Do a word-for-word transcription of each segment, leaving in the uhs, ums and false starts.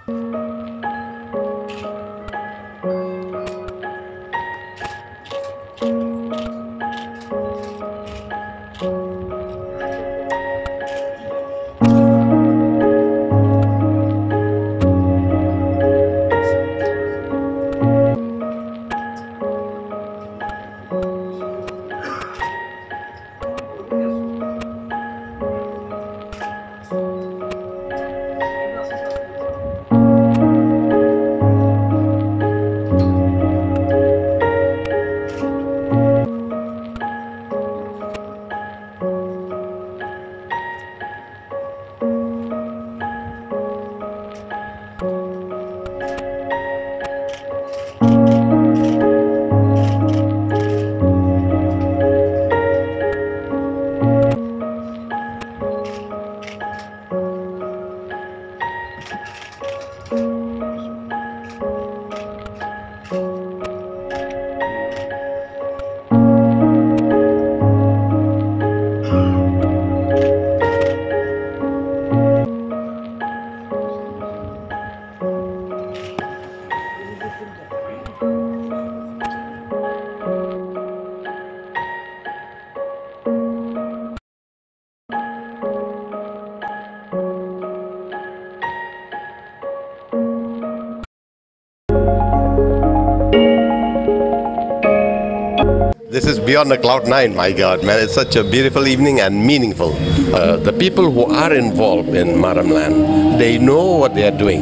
This is beyond a cloud nine, my God, man. It's such a beautiful evening and meaningful. Uh, the people who are involved in Maramland, they know what they are doing.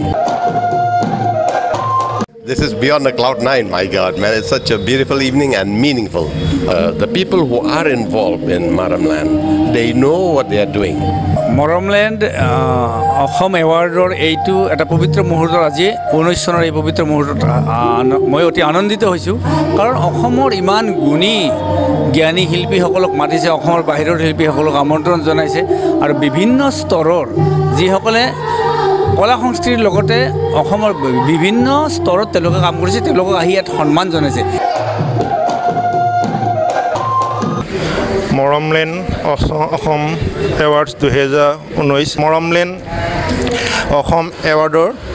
This is beyond a cloud nine, my God, man. It's such a beautiful evening and meaningful. Uh, the people who are involved in Maramland, they know what they are doing. Maramland Ahom Awardor এইটো এটা পবিত্ৰ মুহূৰ্ত আজি ঊনৈশ চনৰ এই পবিত্ৰ মুহূৰ্তত মই অতি আনন্দিত হৈছোঁ কাৰণ অসমৰ ইমান গুণী জ্ঞানী শিল্পীসকলক মাতিছে অসমৰ বাহিৰৰ শিল্পীসকলক আমন্ত্ৰণ জনাইছে আৰু বিভিন্ন স্তৰৰ যিসকলে কলা সংস্কৃতিৰ লগতে অসমৰ বিভিন্ন স্তৰত তেওঁলোকে কাম কৰিছে তেওঁলোকক আহি ইয়াত সন্মান জনাইছে Maramland Ahom Awards দুহেজাৰ ঊনৈছ Maramland Ahom Awardor